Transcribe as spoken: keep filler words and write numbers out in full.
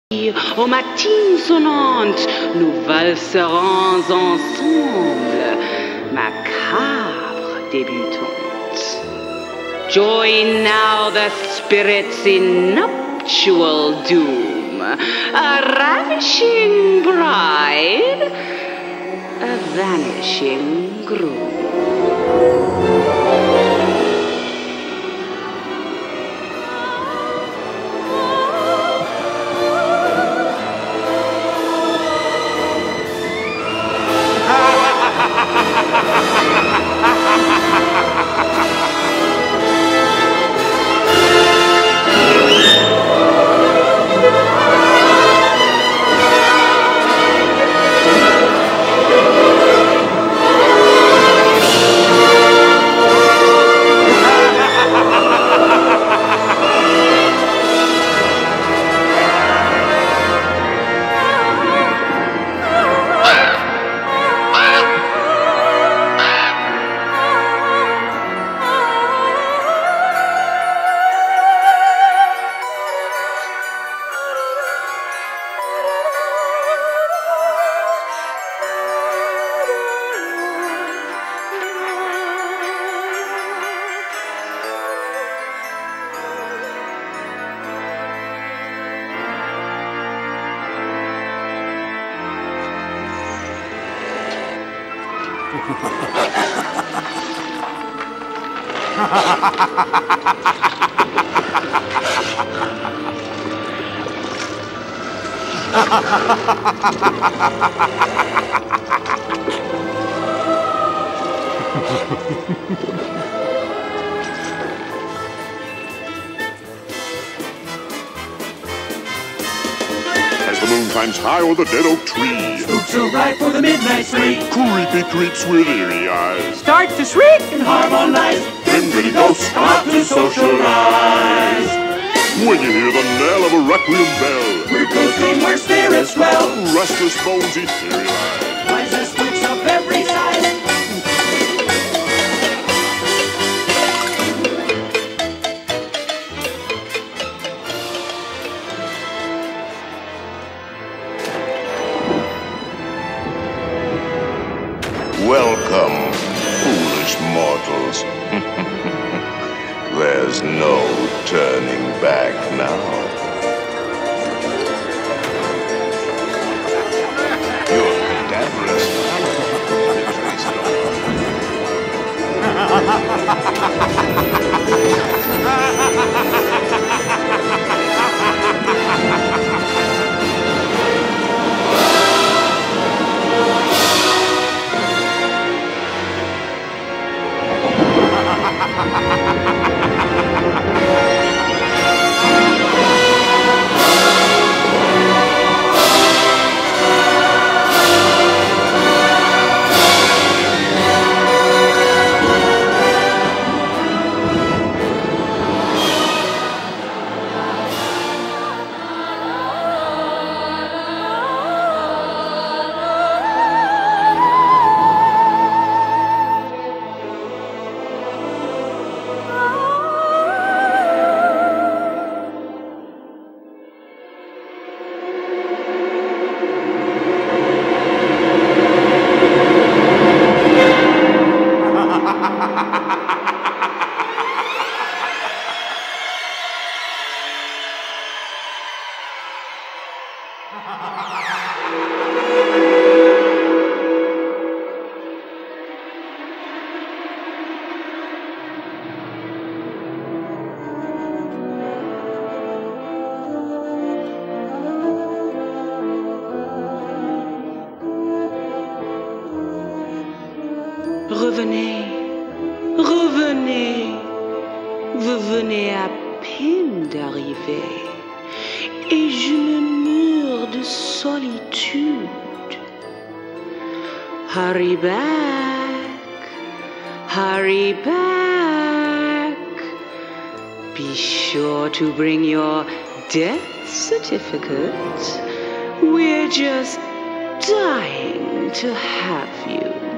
Aux matines sonnantes, nous valserons ensemble, macabre débutante. Join now the spirits in nuptial doom, a ravishing bride, a vanishing groom. As the moon climbs high o'er the dead oak tree, spooks arrive for the midnight spree. Creepy creeps with eerie eyes Start to shriek and harmonize. Then pretty ghosts Come out to socialize. when you hear the knell of a requiem bell. We're ghosting where spirits dwell. Restless bones etherealize. Rise as spooks of every size. Welcome, foolish mortals. There's no turning back now. You're cadaverous. Revenez, revenez, vous venez à peine d'arriver, et je me meurs de solitude. Hurry back, hurry back, be sure to bring your death certificate. We're just dying to have you.